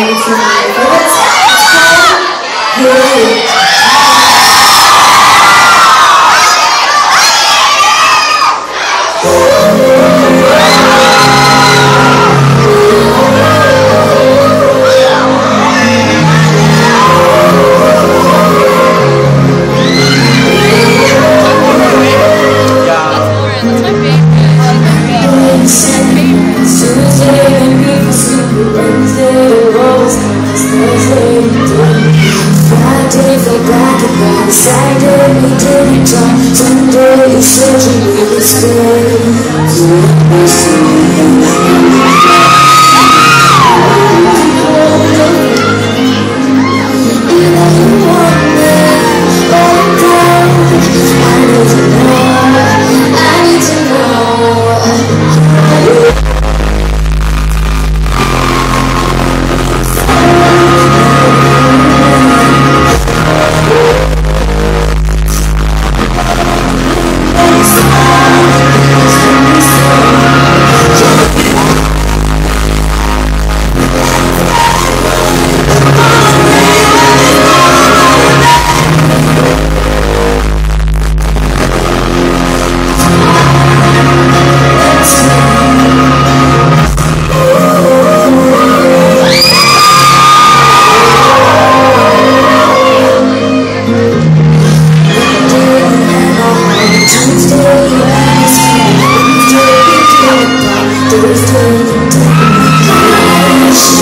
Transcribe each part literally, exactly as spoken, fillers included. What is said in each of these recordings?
it's one of my favorites. It's called Saturday we didn't talk. Sunday you said you would stay. You missed me. And I don't want me all down. I need to know. I need to know.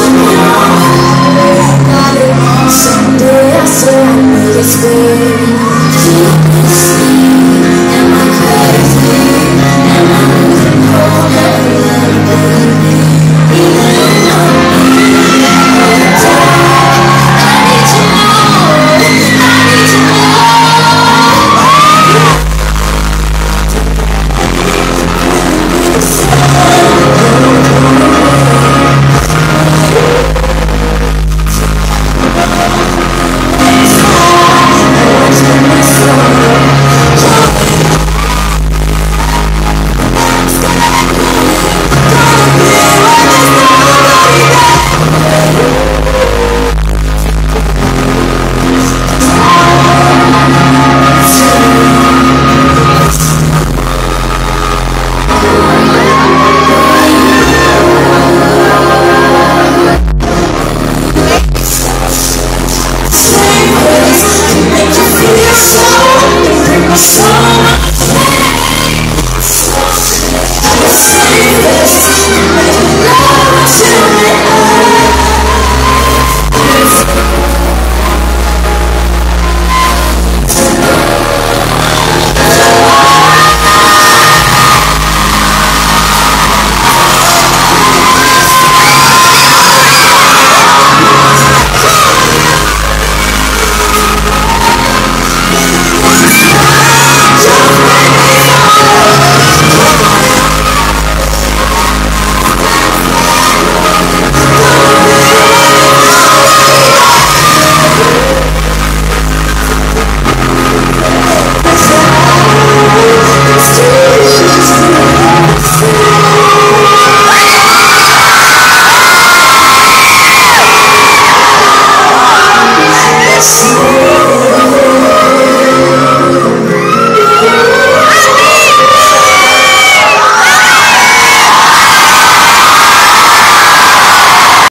Someday I saw I made it stay.